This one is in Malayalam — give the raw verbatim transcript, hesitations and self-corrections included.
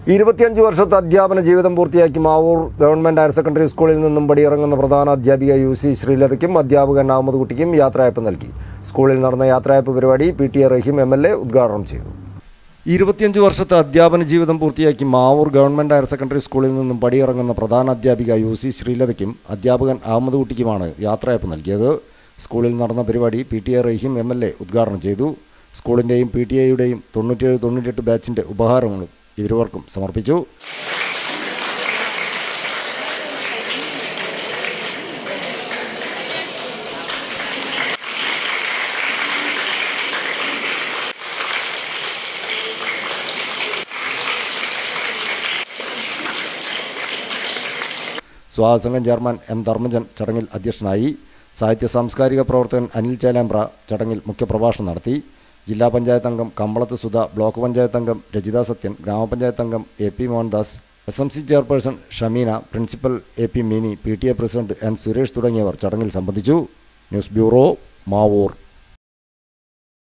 ഇരുപത്തിയഞ്ച് വർഷത്തെ അധ്യാപന ജീവിതം പൂർത്തിയാക്കി മാവൂർ ഗവൺമെന്റ് ഹയർ സെക്കൻഡറി സ്കൂളിൽ നിന്നും പടിയിറങ്ങുന്ന പ്രധാന അധ്യാപിക യു സി ശ്രീലതയ്ക്കും അധ്യാപകൻ അഹമ്മദ് കുട്ടിക്കും യാത്രയയപ്പ് നൽകി. സ്കൂളിൽ നടന്ന യാത്രയയപ്പ് പരിപാടി P T A Rahim M L A ഉദ്ഘാടനം ചെയ്തു. ഇരുപത്തിയഞ്ച് വർഷത്തെ അധ്യാപന ജീവിതം പൂർത്തിയാക്കി മാവൂർ ഗവൺമെന്റ് ഹയർ സെക്കൻഡറി സ്കൂളിൽ നിന്നും പടിയിറങ്ങുന്ന പ്രധാന അധ്യാപിക യു സി ശ്രീലതയ്ക്കും അധ്യാപകൻ അഹമ്മദ് കുട്ടിക്കുമാണ് യാത്രയയപ്പ് നൽകിയത്. സ്കൂളിൽ നടന്ന പരിപാടി P T A Rahim M L A ഉദ്ഘാടനം ചെയ്തു. സ്കൂളിൻ്റെയും പി ടി എയുടെയും തൊണ്ണൂറ്റിയേഴ് തൊണ്ണൂറ്റെട്ട് ബാച്ചിൻ്റെ ഉപഹാരങ്ങളും ഇരുവർക്കും സമർപ്പിച്ചു. സ്വാഗതസംഘം ചെയർമാൻ എം ധർമ്മജൻ ചടങ്ങിൽ അധ്യക്ഷനായി. സാഹിത്യ സാംസ്കാരിക പ്രവർത്തകൻ അനിൽ ചേലാമ്പ്ര ചടങ്ങിൽ മുഖ്യപ്രഭാഷണം നടത്തി. ജില്ലാ പഞ്ചായത്ത് അംഗം കമ്പളത്ത് സുധ, ബ്ലോക്ക് പഞ്ചായത്ത് അംഗം രജിത സത്യൻ, ഗ്രാമപഞ്ചായത്ത് അംഗം A P Mohandas, S M C chairperson Shameena, principal A P Mini, P T A president N Suresh തുടങ്ങിയവർ ചടങ്ങിൽ സംബന്ധിച്ചു. News bureau, Mavoor.